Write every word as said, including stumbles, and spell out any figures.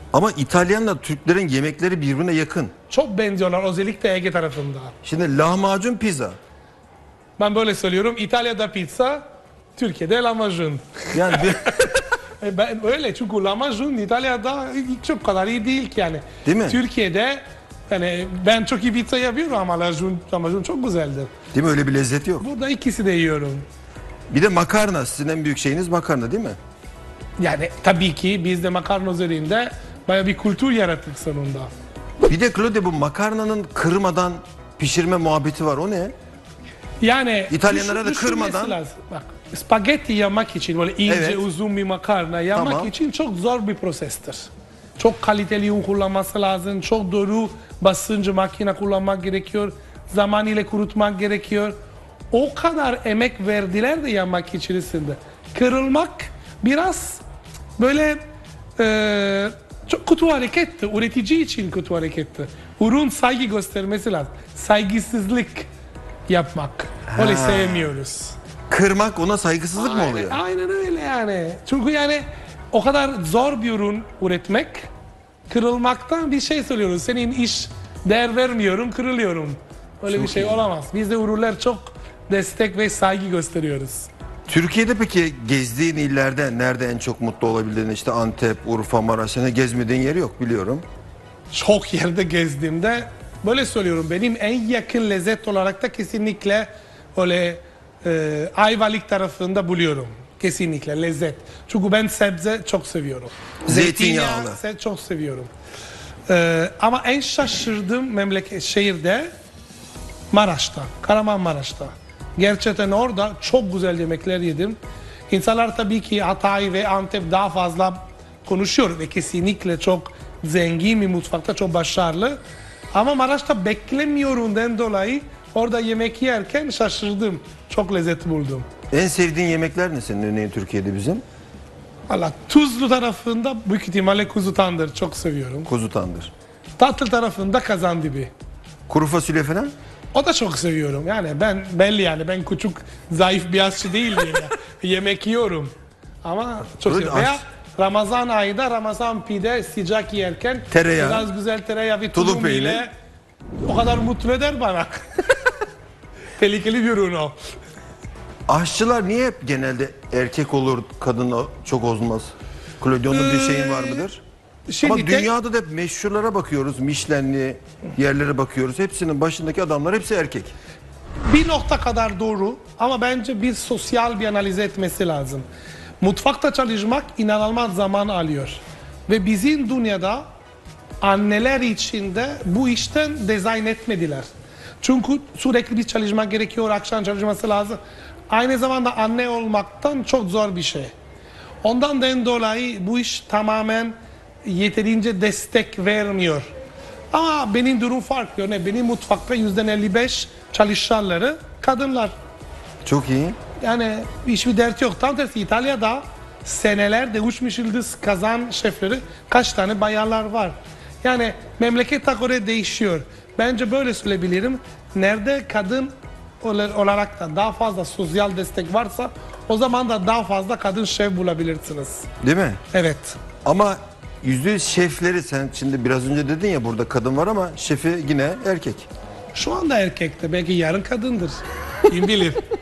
Ama İtalyanla Türklerin yemekleri birbirine yakın. Çok benziyorlar özellikle Ege tarafında. Şimdi lahmacun pizza. Ben böyle söylüyorum. İtalya'da pizza, Türkiye'de lahmacun. Yani bir... E ben öyle çünkü lahmacun İtalya'da çok kadar iyi değil ki yani. Değil mi? Türkiye'de yani ben çok iyi pizza yapıyorum ama lahmacun, lahmacun çok güzeldir. Değil mi? Öyle bir lezzet yok. Burada ikisi de yiyorum. Bir de makarna. Sizin en büyük şeyiniz makarna değil mi? Yani tabii ki biz de makarna üzerinde bayağı bir kültür yarattık sonunda. Bir de Claudia, bu makarnanın kırmadan pişirme muhabbeti var. O ne? Yani İtalyanlara da düşün- kırmadan- düşünmesi lazım. Bak, spagetti yapmak için böyle ince Evet. uzun bir makarna yapmak Tamam. için çok zor bir prosestir. Çok kaliteli un kullanması lazım. Çok doğru basıncı makine kullanmak gerekiyor. Zaman ile kurutmak gerekiyor. O kadar emek verdiler de yapmak içerisinde. Kırılmak biraz böyle e, çok kötü hareketti. Üretici için kötü hareketti. Ürün saygı göstermesi lazım. Saygısızlık yapmak. Öyle Ha. sevmiyoruz. Kırmak ona saygısızlık mı Aynen, oluyor? aynen öyle yani. Çünkü yani o kadar zor bir ürün üretmek, kırılmaktan bir şey söylüyoruz. Senin iş değer vermiyorum, kırılıyorum. Öyle Çok bir şey iyi. olamaz. Biz de ürünler çok destek ve saygı gösteriyoruz. Türkiye'de peki gezdiğin illerde nerede en çok mutlu olabildin? İşte Antep, Urfa, Maraş. Senin gezmediğin yeri yok biliyorum. Çok yerde gezdiğimde böyle söylüyorum. Benim en yakın lezzet olarak da kesinlikle öyle e, Ayvalık tarafında buluyorum. Kesinlikle lezzet. Çünkü ben sebze çok seviyorum. Zeytinyağlı. Zeytinyağı çok seviyorum. E, ama en şaşırdığım memleket şehirde Maraş'ta. Kahramanmaraş'ta. Gerçekten orada çok güzel yemekler yedim. İnsanlar tabii ki Hatay ve Antep daha fazla konuşuyor ve kesinlikle çok zengin bir mutfakta, çok başarılı. Ama Maraş'ta beklemiyorumdan dolayı orada yemek yerken şaşırdım. Çok lezzetli buldum. En sevdiğin yemekler ne senin örneğin Türkiye'de bizim? Valla Tuzlu tarafında büyük ihtimalle kuzu tandır çok seviyorum. Kuzu tandır. Tatlı tarafında kazandibi. Kuru fasulye falan? O da çok seviyorum. Yani ben belli yani ben küçük zayıf bir aşçı değilim. Yani. Yemek yiyorum. Ama çok Öyle seviyorum. Veya aş- Ramazan ayında Ramazan pide sıcak yerken Tereyağı. biraz güzel tereyağı ve Tulum tulum peynir. ile o kadar mutlu eder bana. Tehlikeli bir ürün o. Aşçılar niye hep genelde erkek olur, kadın çok olmaz? Claudio'nun bir şeyin var mıdır? Şimdi Ama tek- dünyada da hep meşhurlara bakıyoruz, Michelin'li yerlere bakıyoruz. Hepsinin başındaki adamlar hepsi erkek. bir nokta kadar doğru ama bence bir sosyal bir analiz etmesi lazım. Mutfakta çalışmak inanılmaz zaman alıyor. Ve bizim dünyada anneler için de bu işten dizayn etmediler. Çünkü sürekli bir çalışmak gerekiyor, akşam çalışması lazım. Aynı zamanda anne olmaktan çok zor bir şey. Ondan den dolayı bu iş tamamen yeterince destek vermiyor. Ama benim durum farklı. Yani benim mutfakta yüzde elli beş çalışanları kadınlar. Çok iyi. Yani hiçbir dert yok. Tam tersi İtalya'da senelerde üç yıldız kazan şefleri kaç tane bayanlar var. Yani memlekete göre değişiyor. Bence böyle söyleyebilirim. Nerede kadın olarak da daha fazla sosyal destek varsa o zaman da daha fazla kadın şef bulabilirsiniz. Değil mi? Evet. Ama yüzde yüz şefleri, sen şimdi biraz önce dedin ya burada kadın var ama şefi yine erkek. Şu anda erkekte belki yarın kadındır. Kim bilir.